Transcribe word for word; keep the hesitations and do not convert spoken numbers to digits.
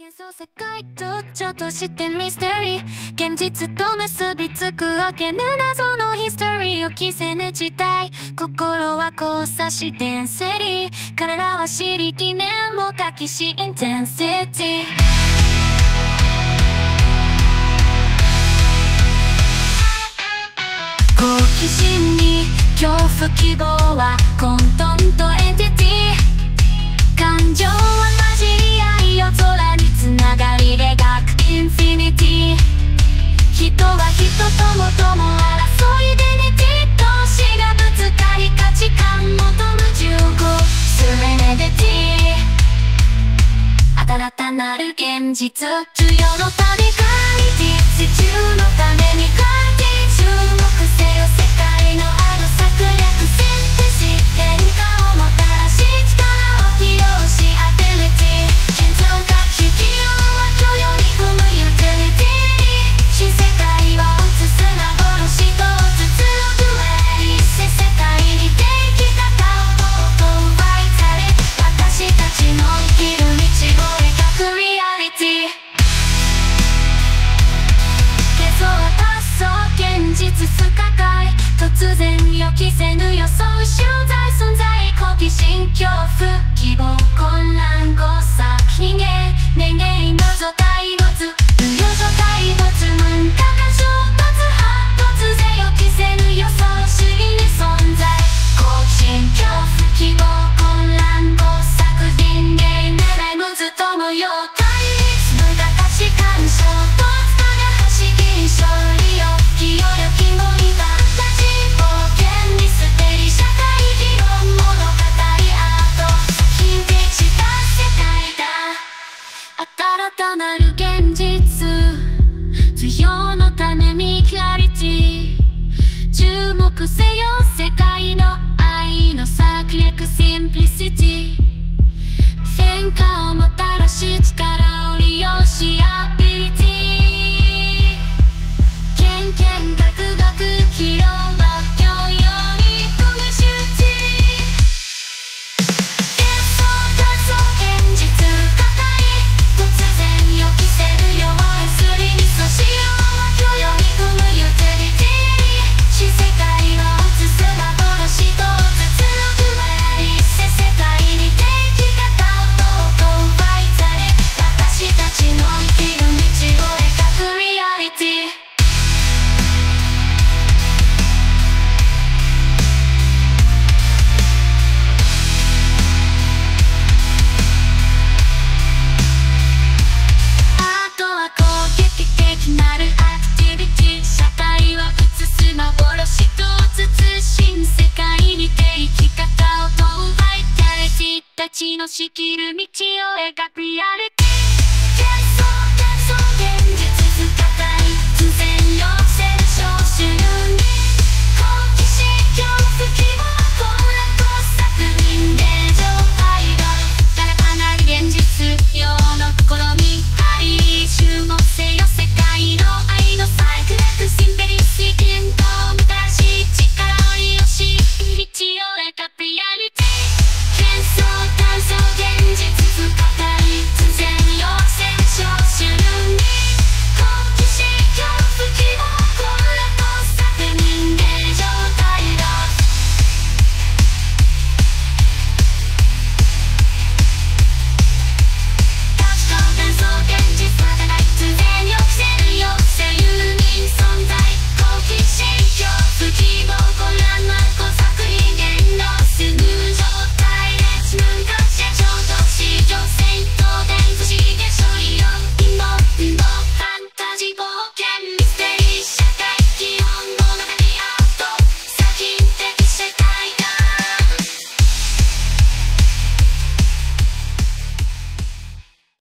幻想世界とちょっとしてミステリー、現実と結びつくわけぬ謎のヒストリーを着せぬ時代、心は交差してセリー、彼らは知り記念を書きしインテンシティ。好奇心に恐怖希望は混沌とエンティティ、感情は混じり合い夜空につながり描くインフィニティ。人は人ともとも争いデニティ、同士がぶつかり価値観求む重厚スレネディティ。新たなる現実、需要のためかい地中のために書いて注目せよ世界のある策略戦ってし変化をもたらし力を披露しアテリティ。建造が地球は許容に踏むユーティリティ。新世界を映す幻とつつろぐ上一世世界に生き方をとう奪いされ、私たちの生きる道を描くリアリティ。幻想発想現実不可解、突然予期せぬ予想集在存在、好奇心恐怖希望混乱誤作人間年々謎体没無予所体没文化が衝突発突然予期せぬ予想主義に存在、好奇心恐怖希望混乱誤作人間狙いむずともよ対立無駄価値観衝突ただ発信勝利を清よきもいたたち冒険ミステリー社会議論物語アート作品でした世界だ。新たなる現実、需要のためにクラリティ、注目せよ世界の愛の策略シンプリシティ。変化をもたらし力を利用しアビリティ。けんけんがくがく広は教養に踏む周知。幻想画像現実不可解、突然予期せぬ弱いすりにそしようは許容に踏むユーティリティ。新世界を映す幻とつつろぐ上一世世界に生き方をとう奪いされ、私たちの生きる道を描くリアリティ。アートは攻撃的なるアクティビティ、社会を映す幻とつつ新世界にて生き方を問うバイタリティたちの仕切る道